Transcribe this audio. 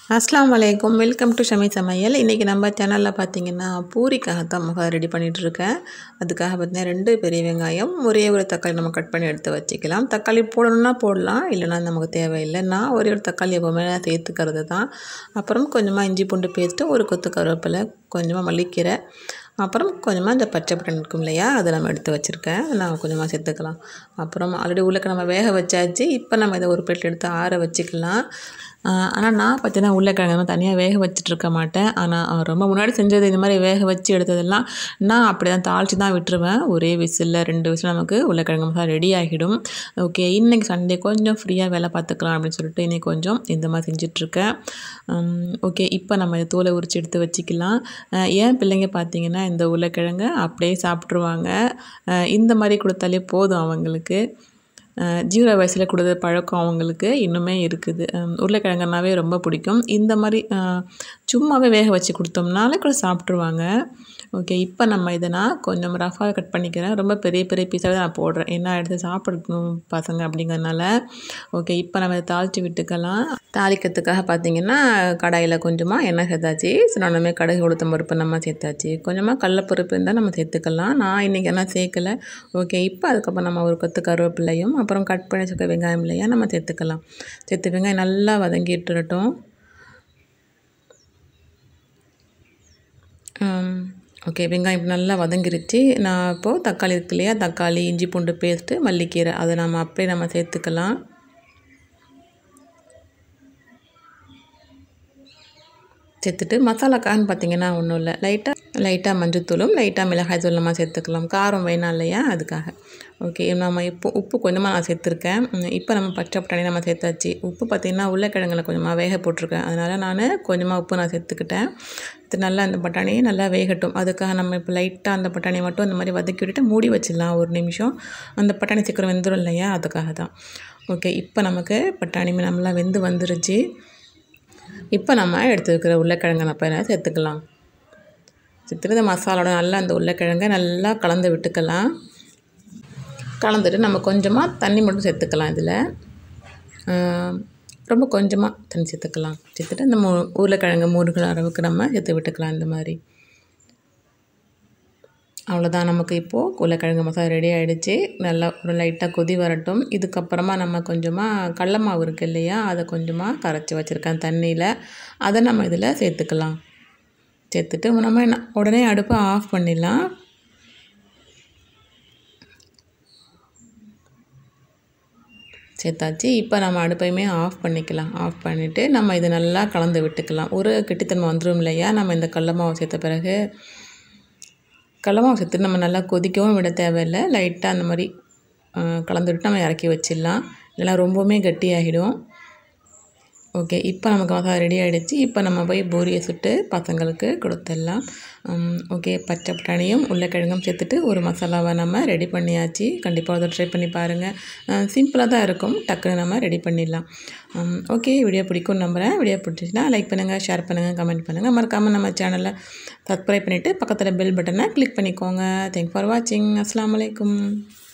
अस्सलाम वालेकुम welcome to ஷமீ சமையல். இன்றைக்கி நம்ம சேனலில் பார்த்திங்கன்னா பூரிக்காக தான் மசாலா ரெடி பண்ணிகிட்ருக்கேன். அதுக்காக பார்த்திங்கன்னா 2 பெரிய வெங்காயம், ஒரே ஒரு தக்காளி நம்ம கட் பண்ணி எடுத்து வச்சுக்கலாம். தக்காளி போடணுன்னா போடலாம், இல்லைனா நமக்கு தேவையில்லை. நான் ஒரே ஒரு தக்காளி எப்போவுமே சேர்த்துக்கிறது தான். அப்புறம் கொஞ்சமாக இஞ்சி பூண்டு பேஸ்ட்டு, ஒரு கொத்து கருவேப்பிலை, கொஞ்சமாக மல்லிக்கீரை, அப்புறம் கொஞ்சமாக இந்த பச்சை பட்டாணி இருக்கும் இல்லையா, அதை நம்ம எடுத்து வச்சுருக்கேன். நான் கொஞ்சமாக சேர்த்துக்கலாம். அப்புறம் ஆல்ரெடி உள்ளக்க நம்ம வேக வச்சாச்சு. இப்போ நம்ம இதை ஒரு பிளேட் எடுத்து ஆற வச்சுக்கலாம். ஆனால் நான் பார்த்தீங்கன்னா உருளைக்கிழங்கு தனியாக வேக வச்சுட்ருக்க மாட்டேன். ஆனால் ரொம்ப முன்னாடி செஞ்சது இந்த மாதிரி வேக வச்சு எடுத்ததெல்லாம் நான் அப்படி தான் தாளித்து தான் விட்டுருவேன். ஒரே விசிலில் 2 விசில் நமக்கு உருளைக்கிழங்கு மசாலா ரெடி ஆகிடும். ஓகே, இன்றைக்கி சண்டே கொஞ்சம் ஃப்ரீயாக வேலை பார்த்துக்கலாம் அப்படின்னு சொல்லிட்டு இன்றைக்கி கொஞ்சம் இந்த மாதிரி செஞ்சிட்ருக்கேன். ஓகே, இப்போ நம்ம இதை தோலை உரித்து எடுத்து வச்சுக்கலாம். ஏன் பிள்ளைங்க பார்த்திங்கன்னா இந்த உருளைக்கிழங்கு அப்படியே சாப்பிட்ருவாங்க. இந்த மாதிரி கொடுத்தாலே போதும் அவங்களுக்கு. 0 வயசில் கொடுத்த பழக்கம் அவங்களுக்கு இன்னுமே இருக்குது. உருளைக்கிழங்குனாவே ரொம்ப பிடிக்கும். இந்த மாதிரி சும்மாவே வேக வச்சு கொடுத்தோம்னாலே கூட சாப்பிட்ருவாங்க. ஓகே, இப்போ நம்ம இதை நான் கொஞ்சம் ரஃபாக கட் பண்ணிக்கிறேன். ரொம்ப பெரிய பெரிய பீஸாக தான் நான் போடுறேன், ஏன்னா எடுத்து சாப்பிடணும் பசங்க அப்படிங்கிறதுனால. ஓகே, இப்போ நம்ம இதை தாளித்து விட்டுக்கலாம். தாளிக்கிறதுக்காக பார்த்திங்கன்னா கடாயில் கொஞ்சமாக எண்ணெய் சேர்த்தாச்சு. சொன்னோமே கடுகு உளுத்தம் பருப்பு நம்ம சேர்த்தாச்சு. கொஞ்சமாக கடலைப்பருப்பு இருந்தால் நம்ம சேர்த்துக்கலாம். நான் இன்றைக்கி என்ன சேர்க்கலை. ஓகே, இப்போ அதுக்கப்புறம் நம்ம ஒரு கொத்து கருவேப்பிலையும் அப்புறம் கட் பண்ணி வச்சுருக்க வெங்காயம் இல்லையா நம்ம சேர்த்துக்கலாம். சேர்த்து வெங்காயம் நல்லா வதங்கிட்டுறட்டும். ஓகே, வெங்காயம் நல்லா வதங்கிருச்சு. நான் இப்போது தக்காளி இருக்கு இல்லையா, தக்காளி, இஞ்சி பூண்டு பேஸ்ட்டு, மல்லிக்கீரை, அதை நம்ம அப்படியே நம்ம சேர்த்துக்கலாம். சேர்த்துட்டு மசாலாக்கான்னு பார்த்திங்கன்னா ஒன்றும் இல்லை, லைட்டாக மஞ்சள்தூளும் லைட்டாக மிளகாய் தூள் நம்ம சேர்த்துக்கலாம். காரம் வேணாம் இல்லையா, அதுக்காக. ஓகே, நம்ம உப்பு கொஞ்சமாக நான் சேர்த்துருக்கேன். இப்போ நம்ம பச்சை பட்டாணி நம்ம சேர்த்தாச்சு. உப்பு பார்த்திங்கன்னா உருளைக்கிழங்குல கொஞ்சமாக வேக போட்டிருக்கேன், அதனால் நான் கொஞ்சமாக உப்பு நான் சேர்த்துக்கிட்டேன். இது நல்லா அந்த பட்டாணியை நல்லா வேகட்டும். அதுக்காக நம்ம இப்போ லைட்டாக அந்த பட்டாணியை மட்டும் அந்த மாதிரி வதக்கி விட்டுட்டு மூடி வச்சிடலாம் ஒரு நிமிஷம். அந்த பட்டாணி சீக்கிரம் வெந்துடும் இல்லையா, அதுக்காக தான். ஓகே, இப்போ நமக்கு பட்டாணியுமே நல்லா வெந்து வந்துருச்சு. இப்போ நம்ம எடுத்து வைக்கிற உருளைக்கிழங்கை நம்ம சேர்த்துக்கலாம். சேர்த்துட்டு இந்த மசாலோட நல்லா அந்த உருளைக்கிழங்கை நல்லா கலந்து விட்டுக்கலாம். கலந்துட்டு நம்ம கொஞ்சமாக தண்ணி மட்டும் சேர்த்துக்கலாம். இதில் ரொம்ப கொஞ்சமாக தண்ணி சேர்த்துக்கலாம். சேர்த்துட்டு இந்த உருளைக்கிழங்கு மூழ்கிற அளவுக்கு நம்ம சேர்த்து விட்டுக்கலாம். இந்த மாதிரி அவ்வளோதான். நமக்கு இப்போது உருளைக்கிழங்கு மசாலா ரெடி ஆகிடுச்சு. நல்லா ஒரு லைட்டாக கொதி வரட்டும். இதுக்கப்புறமா நம்ம கொஞ்சமாக கடல மாவு இருக்குது இல்லையா, அதை கொஞ்சமாக கரைச்சி வச்சுருக்கேன் தண்ணியில், அதை நம்ம இதில் சேர்த்துக்கலாம். சேர்த்துட்டு நம்ம உடனே அடுப்பை ஆஃப் பண்ணிடலாம். சேர்த்தாச்சு. இப்போ நம்ம அடுப்பையுமே ஆஃப் பண்ணிக்கலாம். ஆஃப் பண்ணிவிட்டு நம்ம இதை நல்லா கலந்து விட்டுக்கலாம். ஒரு கெட்டித்தன்மை வந்துடும் இல்லையா நம்ம இந்த கடல மாவு சேர்த்த பிறகு. கடல மாவு சேர்த்து நம்ம நல்லா கொதிக்கவும் விட தேவையில்லை. லைட்டாக அந்த மாதிரி கலந்து விட்டு நம்ம இறக்கி வச்சிடலாம், இல்லைனா ரொம்பவுமே கட்டியாகிடும். ஓகே, இப்போ நமக்கு மசாலா ரெடி ஆகிடுச்சு. இப்போ நம்ம போய் பூரியை சுட்டு பசங்களுக்கு கொடுத்துடலாம். ஓகே, பச்சை பட்டாணியும் உருளைக்கிழங்கும் சேர்த்துட்டு ஒரு மசாலாவை நம்ம ரெடி பண்ணியாச்சு. கண்டிப்பாக அதை ட்ரை பண்ணி பாருங்கள். சிம்பிளாக தான் இருக்கும், டக்குன்னு நம்ம ரெடி பண்ணிடலாம். ஓகே, வீடியோ பிடிக்கும்னு நம்புகிறேன். வீடியோ பிடிச்சிச்சின்னா லைக் பண்ணுங்கள், ஷேர் பண்ணுங்கள், கமெண்ட் பண்ணுங்கள். மறக்காமல் நம்ம சேனலை சப்ஸ்கிரைப் பண்ணிவிட்டு பக்கத்தில் பெல் பட்டனை கிளிக் பண்ணிக்கோங்க. தேங்க்ஸ் ஃபார் வாட்சிங். அஸ்ஸலாமு அலைக்கும்.